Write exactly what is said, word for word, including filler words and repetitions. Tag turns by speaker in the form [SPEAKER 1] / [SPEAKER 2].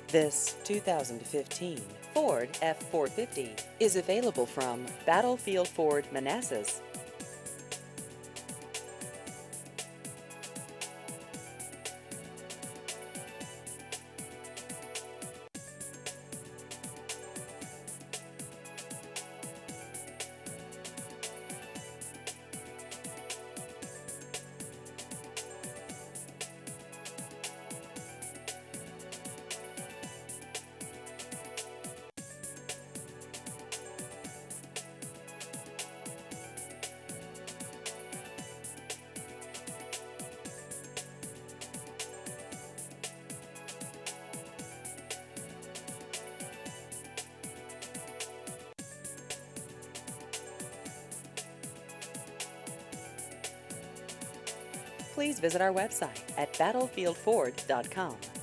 [SPEAKER 1] This two thousand fifteen Ford F four fifty is available from Battlefield Ford Manassas. Please visit our website at battlefield ford dot com.